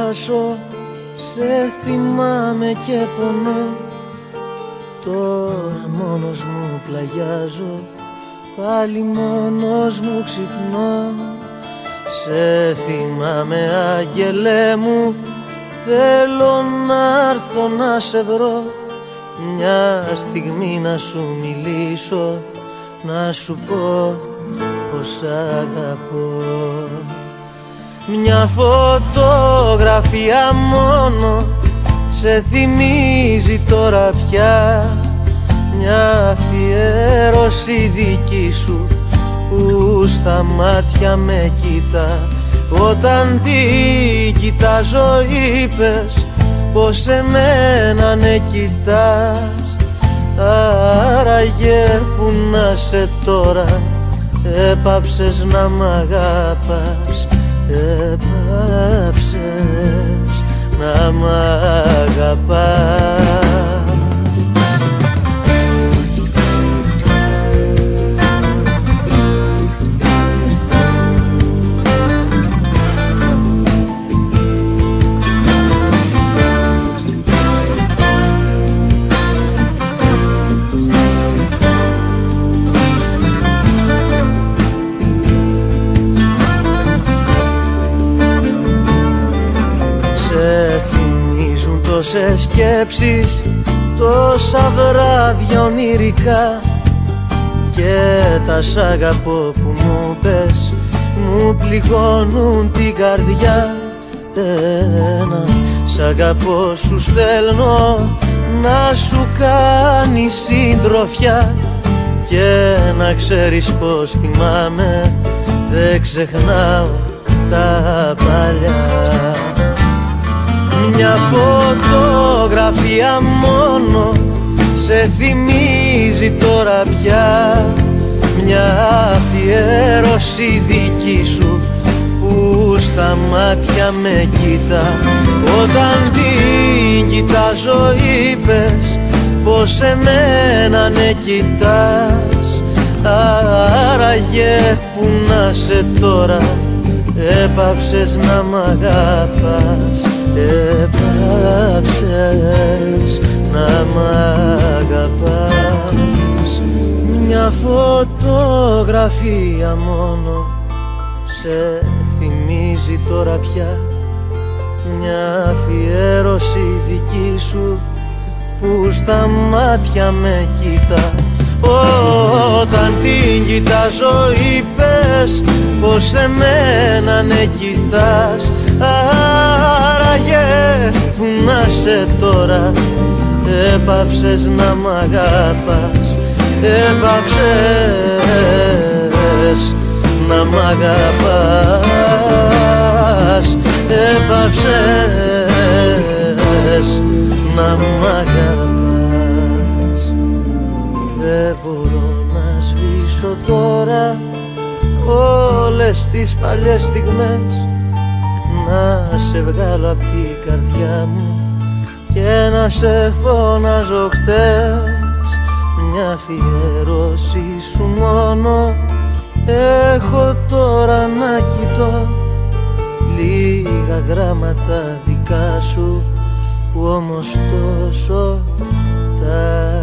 χάσω, σε θυμάμαι και πονώ. Τώρα μόνος μου πλαγιάζω, πάλι μόνος μου ξυπνώ. Σε θυμάμαι άγγελέ μου, θέλω να έρθω να σε βρω. Μια στιγμή να σου μιλήσω, να σου πω πως αγαπώ. Μια φωτογραφία μόνο σε θυμίζει τώρα πια, μια αφιέρωση δική σου που στα μάτια με κοίτα. Όταν την κοιτάζω είπες πως εμένα ναι κοιτάς. Άραγε που να σε τώρα, έπαψες να μ' αγάπας. Έπαψες να μ' αγαπάς. Τόσες σκέψεις, τόσα βράδια ονειρικά, και τα σ' αγαπώ που μου πες μου πληγώνουν την καρδιά. Ένα σ' αγαπώ σου στέλνω να σου κάνει συντροφιά, και να ξέρεις πως θυμάμαι, δεν ξεχνάω τα παλιά. Μια φωτογραφία μόνο σε θυμίζει τώρα πια, μια αφιέρωση δική σου που στα μάτια με κοίτα. Όταν την κοιτάζω είπες πως εμένα ναι κοιτάς. Άραγε που να σε τώρα, έπαψες να μ' αγάπας. Έπαψες να μ' αγαπάς. Μια φωτογραφία μόνο σε θυμίζει τώρα πια, μια αφιέρωση δική σου που στα μάτια με κοίτα. Όταν την κοιτάζω είπες πως εμένα ναι κοιτάς. Άραγε που να σε τώρα, έπαψες να μ' αγάπας. Έπαψες να μ' αγαπάς. Έπαψες να μ' αγαπάς. Δεν μπορώ να σβήσω τώρα όλες τις παλιές στιγμές, να σε βγάλω απ' την καρδιά μου και να σε φωνάζω χτες. Μια αφιέρωση σου μόνο έχω τώρα να κοιτώ, λίγα γράμματα δικά σου που όμως τόσο τα